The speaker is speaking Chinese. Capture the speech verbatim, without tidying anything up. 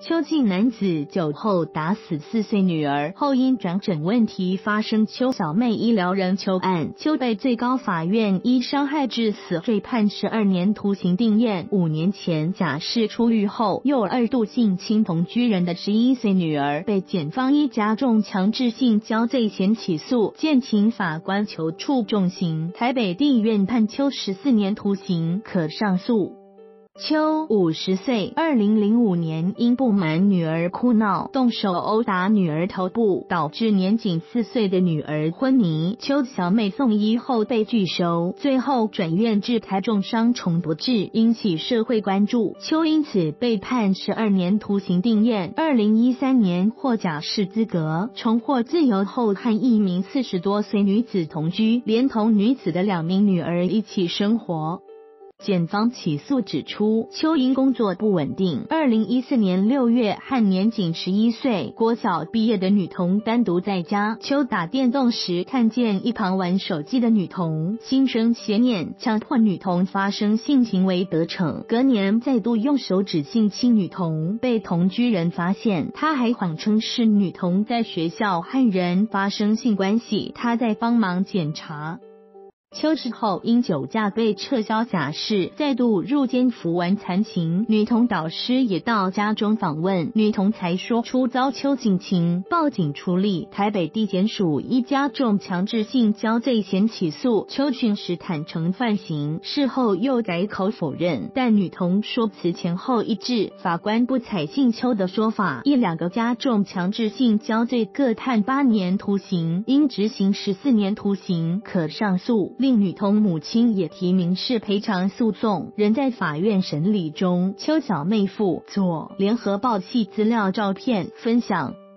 邱姓男子酒后打死四岁女儿后，因转诊问题发生邱小妹医疗人求案，邱被最高法院依伤害致死罪判十二年徒刑定谳。五年前假释出狱后，又二度性侵同居人的十一岁女儿，被检方依加重强制性交罪嫌起诉，建请法官求处重刑。台北地院判邱十四年徒刑，可上诉。邱五十岁，二零零五年因不满女儿哭闹，动手殴打女儿头部，导致年仅四岁的女儿昏迷。邱小妹送医后被拒收，最后转院至台重伤重不治，引起社会关注。邱因此被判十二年徒刑定谳。二零一三年获假释资格，重获自由后和一名四十多岁女子同居，连同女子的两名女儿一起生活。检方起诉指出，邱因工作不稳定，二零一四年六月和年仅十一岁国小毕业的女童单独在家，邱打电动时看见一旁玩手机的女童，心生邪念，强迫女童发生性行为得逞。隔年再度用手指性侵女童，被同居人发现，他还谎称是女童在学校和人发生性关系，他在帮忙检查。邱之后因酒驾被撤销假释，再度入监服完残刑。女童导师也到家中访问，女童才说出遭邱性侵，报警处理。台北地检署依加重强制性交罪嫌起诉，邱讯时坦承犯行，事后又改口否认，但女童说辞前后一致，法官不采信邱的说法，一两个加重强制性交罪各判八年徒刑，应执行十四年徒刑，可上诉。另女童母亲也提民事赔偿诉讼，仍在法院审理中。邱小妹附左联合报系资料照片分享。